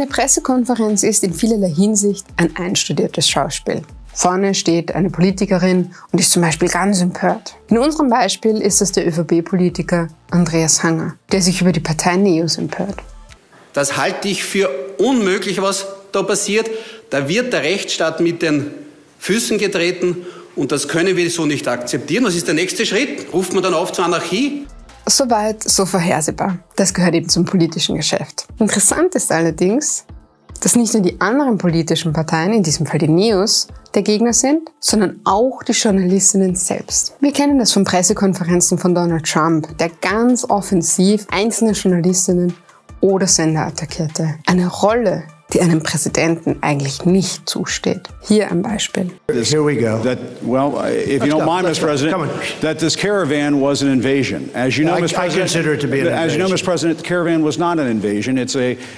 Eine Pressekonferenz ist in vielerlei Hinsicht ein einstudiertes Schauspiel. Vorne steht eine Politikerin und ist zum Beispiel ganz empört. In unserem Beispiel ist es der ÖVP-Politiker Andreas Hanger, der sich über die Partei NEOS empört. Das halte ich für unmöglich, was da passiert. Da wird der Rechtsstaat mit den Füßen getreten und das können wir so nicht akzeptieren. Was ist der nächste Schritt? Ruft man dann auf zur Anarchie? Soweit, so vorhersehbar. Das gehört eben zum politischen Geschäft. Interessant ist allerdings, dass nicht nur die anderen politischen Parteien, in diesem Fall die NEOS, der Gegner sind, sondern auch die Journalistinnen selbst. Wir kennen das von Pressekonferenzen von Donald Trump, der ganz offensiv einzelne Journalistinnen oder Sender attackierte. Eine Rolle, die einem Präsidenten eigentlich nicht zusteht. Hier ein Beispiel. Here we go. Well, if you don't mind, Mr. President, that this caravan was an invasion. As you know, Mr. President, I consider it to be an invasion. As you know, Mr. President, the caravan was not an invasion. It's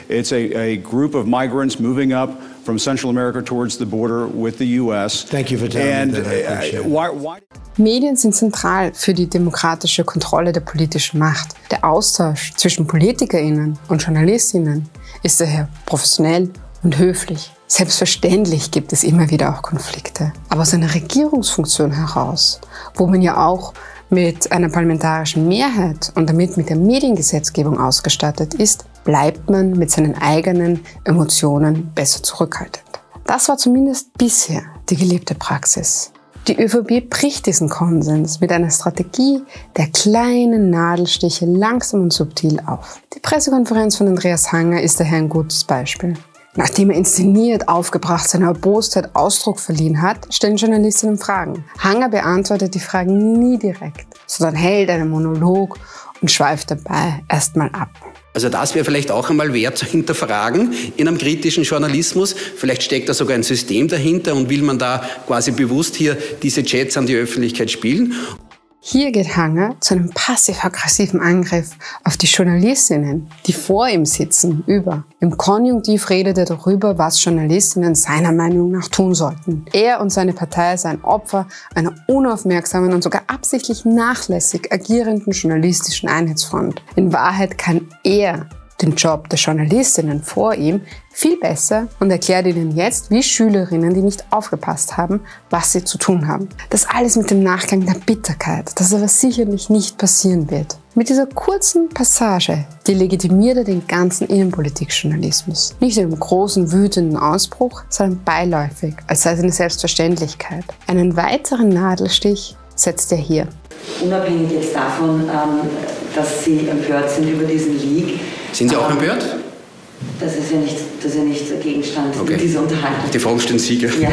a group of migrants moving up from Central America towards the border with the U.S. Thank you for telling me that. I appreciate it. Why? Medien sind zentral für die demokratische Kontrolle der politischen Macht. Der Austausch zwischen PolitikerInnen und JournalistInnen ist daher professionell und höflich. Selbstverständlich gibt es immer wieder auch Konflikte. Aber aus einer Regierungsfunktion heraus, wo man ja auch mit einer parlamentarischen Mehrheit und damit mit der Mediengesetzgebung ausgestattet ist, bleibt man mit seinen eigenen Emotionen besser zurückhaltend. Das war zumindest bisher die gelebte Praxis. Die ÖVP bricht diesen Konsens mit einer Strategie der kleinen Nadelstiche langsam und subtil auf. Die Pressekonferenz von Andreas Hanger ist daher ein gutes Beispiel. Nachdem er inszeniert, aufgebracht seiner Erbostheit Ausdruck verliehen hat, stellen Journalistinnen Fragen. Hanger beantwortet die Fragen nie direkt, sondern hält einen Monolog und schweift dabei erstmal ab. Also das wäre vielleicht auch einmal wert zu hinterfragen in einem kritischen Journalismus. Vielleicht steckt da sogar ein System dahinter und will man da quasi bewusst hier diese Chats an die Öffentlichkeit spielen. Hier geht Hanger zu einem passiv-aggressiven Angriff auf die Journalistinnen, die vor ihm sitzen, über. Im Konjunktiv redet er darüber, was Journalistinnen seiner Meinung nach tun sollten. Er und seine Partei seien Opfer einer unaufmerksamen und sogar absichtlich nachlässig agierenden journalistischen Einheitsfront. In Wahrheit kann er den Job der Journalistinnen vor ihm viel besser und erklärt ihnen jetzt, wie Schülerinnen, die nicht aufgepasst haben, was sie zu tun haben. Das alles mit dem Nachklang der Bitterkeit, das aber sicherlich nicht passieren wird. Mit dieser kurzen Passage delegitimiert er den ganzen Innenpolitikjournalismus. Nicht in einem großen, wütenden Ausbruch, sondern beiläufig, als sei es eine Selbstverständlichkeit. Einen weiteren Nadelstich setzt er hier. Unabhängig jetzt davon, dass Sie empört sind über diesen Leak. Sind Sie auch empört? Das ist ja nicht Gegenstand dieser Unterhaltung. Die Fragen stellen Sie. Ja,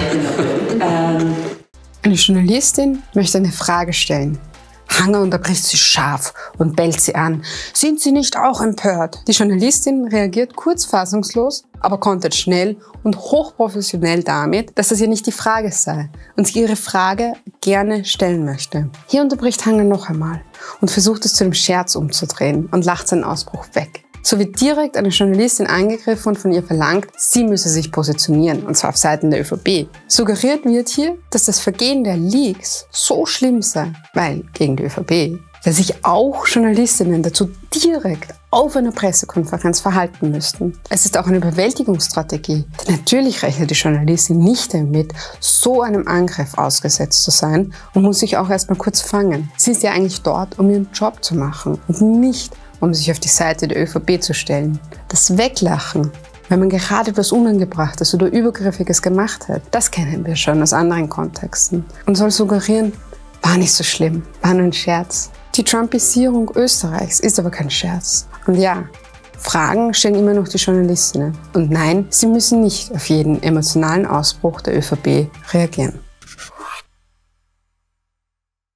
genau. Eine Journalistin möchte eine Frage stellen. Hanger unterbricht sie scharf und bellt sie an. Sind Sie nicht auch empört? Die Journalistin reagiert kurz fassungslos, aber kontert schnell und hochprofessionell damit, dass das ja nicht die Frage sei und sie ihre Frage gerne stellen möchte. Hier unterbricht Hanger noch einmal und versucht es zu einem Scherz umzudrehen und lacht seinen Ausbruch weg. So wird direkt eine Journalistin angegriffen und von ihr verlangt, sie müsse sich positionieren, und zwar auf Seiten der ÖVP. Suggeriert wird hier, dass das Vergehen der Leaks so schlimm sei, weil gegen die ÖVP, dass sich auch Journalistinnen dazu direkt auf einer Pressekonferenz verhalten müssten. Es ist auch eine Überwältigungsstrategie, denn natürlich rechnet die Journalistin nicht damit, so einem Angriff ausgesetzt zu sein und muss sich auch erstmal kurz fangen. Sie ist ja eigentlich dort, um ihren Job zu machen und nicht um sich auf die Seite der ÖVP zu stellen. Das Weglachen, wenn man gerade etwas Unangebrachtes oder Übergriffiges gemacht hat, das kennen wir schon aus anderen Kontexten und soll suggerieren, war nicht so schlimm, war nur ein Scherz. Die Trumpisierung Österreichs ist aber kein Scherz. Und ja, Fragen stellen immer noch die Journalistinnen. Und nein, sie müssen nicht auf jeden emotionalen Ausbruch der ÖVP reagieren.